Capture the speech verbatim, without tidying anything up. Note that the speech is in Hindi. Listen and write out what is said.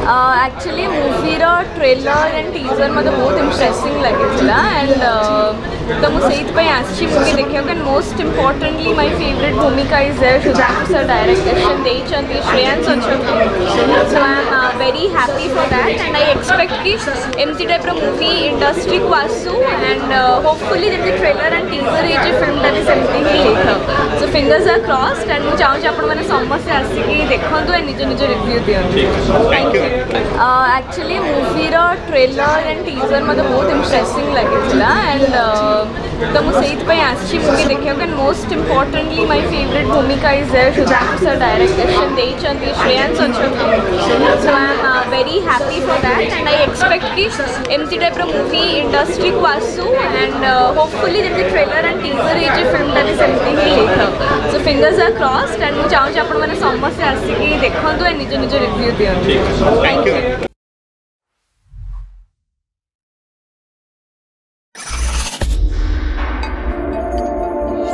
एक्चुअली मूवीर ट्रेलर एंड टीजर मतलब बहुत इंटरेस्टिंग लगी एंड तो मुझे आसी मूवी देखा and most importantly my favourite Bhumika is there Sundar sir direction देइछंती श्रेयांश अछंती so I am very happy for that and I expect कि एमती टाइप रो मूवी इंडस्ट्री को आसू एंड होपफुली जब ट्रेलर एंड टीजर ये फिल्म टा भी सेमती ही होता so fingers are crossed and मुझे चाहूँ आपण मैंने समस्त आसिक देखते एंड निज निज रिव्यू दिखाँ थैंक यू एक्चुअली मूवीर ट्रेलर एंड टीजर मतलब बहुत इंटरेस्टिंग लगी एंड तो मुझे आसी मूवी देखा and most importantly my favourite Bhumika is there Sundar sir direction देइछंती श्रेयांश अछंती so I am very happy for that and I expect कि एमती टाइप रो मूवी इंडस्ट्री को आसू एंड होपफुली जब ट्रेलर एंड टीजर ये फिल्म टा भी सेमती ही होता so fingers are crossed and मुझे चाहूँ आपण मैंने समस्त आसिक देखते एंड निज निज रिव्यू दिखाँ थैंक यू।